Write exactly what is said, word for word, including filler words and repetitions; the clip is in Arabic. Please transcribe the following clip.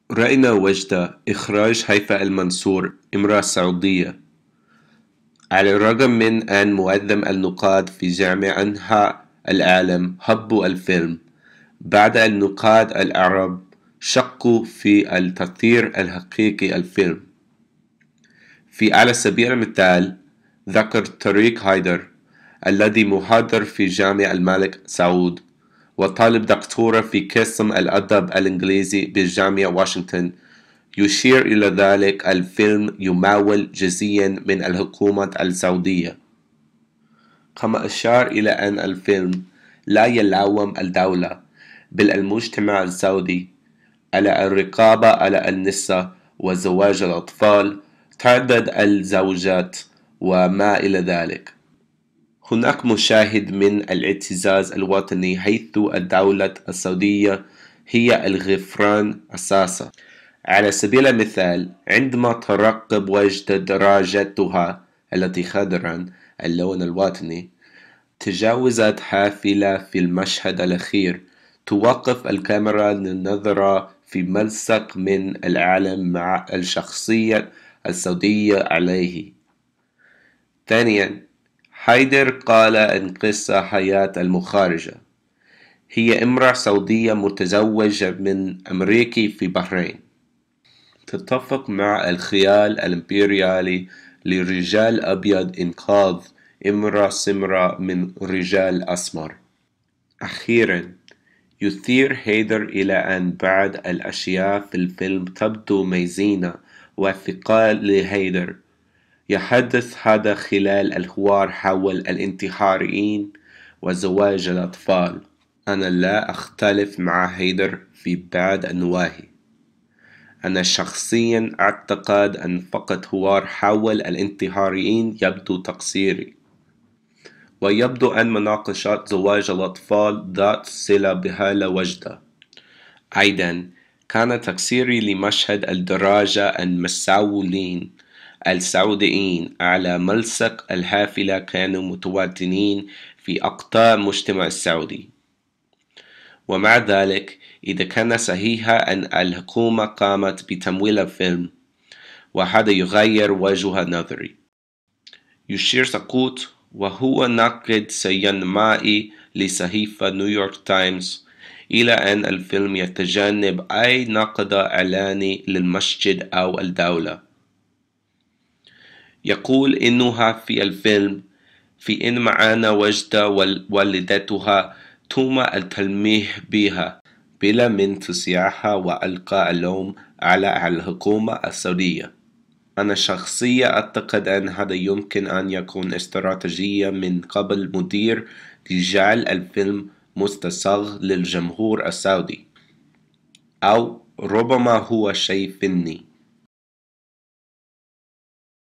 رأينا وجدة إخراج هيفاء المنصور امرأة سعودية. على الرغم من أن معظم النقاد في جميع أنحاء العالم حبوا الفيلم، بعض النقاد العرب شكوا في التأثير الحقيقي الفيلم. في على سبيل المثال ذكر طارق هيدر الذي محاضر في جامعة الملك سعود وطالب دكتوراه في قسم الأدب الإنجليزي بجامعة واشنطن، يشير إلى ذلك الفيلم يمول جزئيا من الحكومة السعودية، كما أشار إلى أن الفيلم لا يلوم الدولة بل المجتمع السعودي على الرقابة على النساء وزواج الأطفال، تعدد الزوجات وما إلى ذلك. هناك مشاهد من الاعتزاز الوطني حيث الدولة السعودية هي الغفران أساسا. على سبيل المثال عندما ترقب وجدة دراجتها التي خضرا اللون الوطني، تجاوزت حافلة في المشهد الأخير، توقف الكاميرا للنظرة في ملصق من العالم مع الشخصية السعودية عليه. ثانيا، هايدر قال إن قصة حياة المخارجة هي امرأة سعودية متزوجة من أمريكي في بحرين، تتفق مع الخيال الإمبريالي لرجال أبيض إنقاذ امرأة سمراء من رجال أسمر. أخيرا، يثير هيدر إلى أن بعض الأشياء في الفيلم تبدو مزينة وثقال لهيدر. يحدث هذا خلال الحوار حول الانتحاريين وزواج الأطفال. أنا لا أختلف مع هيدر في بعض النواحي. أنا شخصيا أعتقد أن فقط حوار حول الانتحاريين يبدو تقصيري، ويبدو أن مناقشة زواج الأطفال ذات صلة بهالة وجدة. أيضا كان تقصيري لمشهد الدراجة المسؤولين السعوديين على ملصق الحافلة كانوا متواطنين في أقطار المجتمع السعودي. ومع ذلك إذا كان صحيحا أن الحكومة قامت بتمويل الفيلم، وهذا يغير وجهة نظري. يشير سقوط وهو ناقد سينمائي لصحيفة نيويورك تايمز إلى أن الفيلم يتجنب أي نقد إعلاني للمسجد أو الدولة. يقول إنها في الفيلم في إن معنا وجدة ووالدتها تم التلميح بها بلا من تصيحها وألقى اللوم على الحكومة السعودية. أنا شخصيا أعتقد أن هذا يمكن أن يكون استراتيجية من قبل مدير لجعل الفيلم مستساغ للجمهور السعودي، أو ربما هو شيء فني.